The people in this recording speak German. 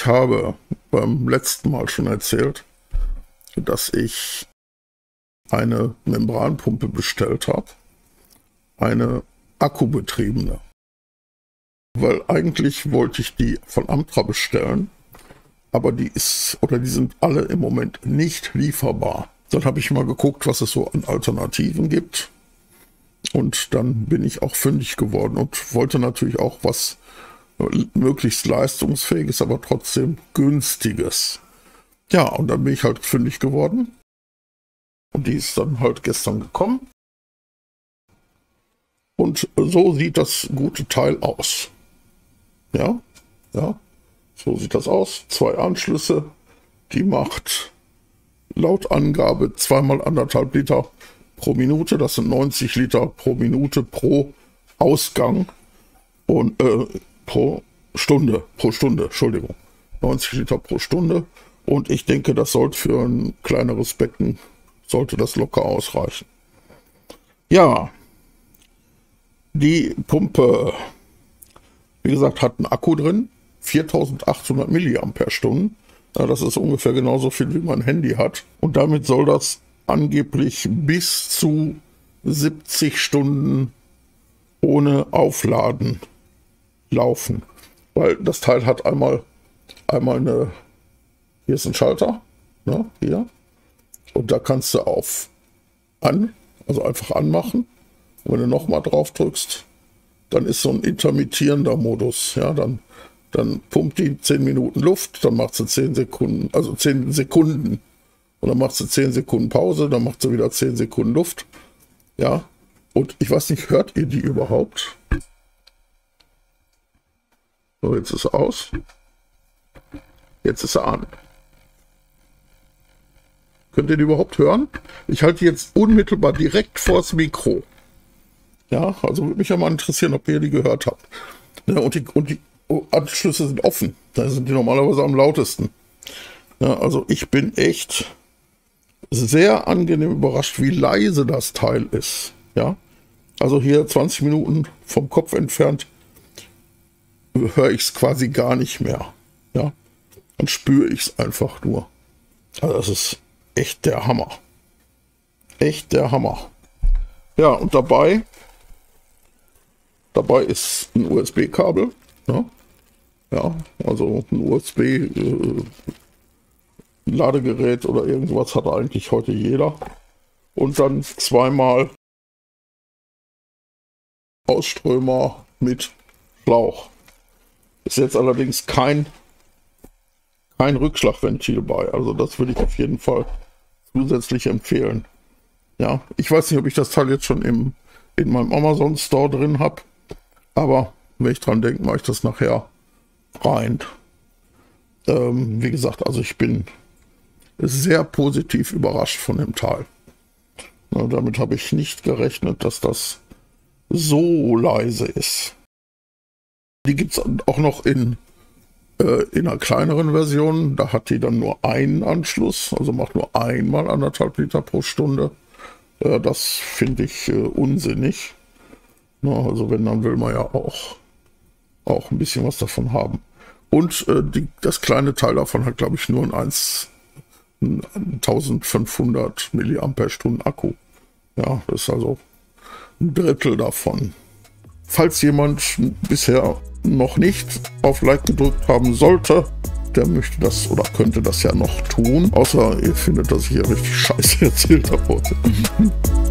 Ich habe beim letzten Mal schon erzählt, dass ich eine Membranpumpe bestellt habe, eine akkubetriebene. Weil eigentlich wollte ich die von Amtra bestellen, aber die sind alle im Moment nicht lieferbar. Dann habe ich mal geguckt, was es so an Alternativen gibt. Und dann bin ich auch fündig geworden und wollte natürlich auch was möglichst leistungsfähiges, aber trotzdem günstiges. Ja, und dann bin ich halt fündig geworden. Und die ist dann halt gestern gekommen. Und so sieht das gute Teil aus. Ja, so sieht das aus. 2 Anschlüsse. Die macht laut Angabe 2x1,5 Liter pro Minute. Das sind 90 Liter pro Minute pro Ausgang. Und pro Stunde, Entschuldigung. 90 Liter pro Stunde. Und ich denke, das sollte für ein kleineres Becken, sollte das locker ausreichen. Ja, die Pumpe, wie gesagt, hat einen Akku drin, 4800 mAh. Ja, das ist ungefähr genauso viel, wie mein Handy hat. Und damit soll das angeblich bis zu 70 Stunden ohne Aufladen laufen. Weil das Teil hat einmal eine, hier ist ein Schalter, ne, hier. Und da kannst du also einfach anmachen. Und wenn du nochmal drauf drückst, dann ist so ein intermittierender Modus. Ja, dann pumpt die 10 Minuten Luft, dann macht sie 10 Sekunden, also 10 Sekunden. Und dann macht sie 10 Sekunden Pause, dann macht sie wieder 10 Sekunden Luft. Ja, und ich weiß nicht, hört ihr die überhaupt? So, jetzt ist er aus. Jetzt ist er an. Könnt ihr die überhaupt hören? Ich halte die jetzt unmittelbar direkt vors Mikro. Ja, also würde mich ja mal interessieren, ob ihr die gehört habt. Ja, und die Anschlüsse sind offen. Da sind die normalerweise am lautesten. Ja, also ich bin echt sehr angenehm überrascht, wie leise das Teil ist. Ja, also hier 20 Minuten vom Kopf entfernt höre ich es quasi gar nicht mehr. Ja, dann spüre ich es einfach nur. Also das ist echt der Hammer. Echt der Hammer. Ja, und dabei ist ein USB-Kabel. Ja, also ein USB-Ladegerät oder irgendwas hat eigentlich heute jeder. Und dann 2-mal Ausströmer mit Schlauch. Ist jetzt allerdings kein Rückschlagventil bei. Also das würde ich auf jeden Fall zusätzlich empfehlen. Ja, ich weiß nicht, ob ich das Teil jetzt schon in meinem Amazon Store drin habe. Aber wenn ich dran denke, mache ich das nachher rein. Wie gesagt, also ich bin sehr positiv überrascht von dem Teil. Na, damit habe ich nicht gerechnet, dass das so leise ist. Die gibt es auch noch in einer kleineren Version. Da hat die dann nur einen Anschluss, also macht nur einmal 1,5 Liter pro Stunde. Das finde ich unsinnig. Na, also wenn, dann will man ja auch ein bisschen was davon haben. Und das kleine Teil davon hat, glaube ich, nur ein 1500 mAh Akku. Ja, das ist also ein Drittel davon. Falls jemand bisher noch nicht auf Like gedrückt haben sollte, der möchte das oder könnte das ja noch tun. Außer ihr findet, dass ich hier richtig scheiße erzählt habe heute.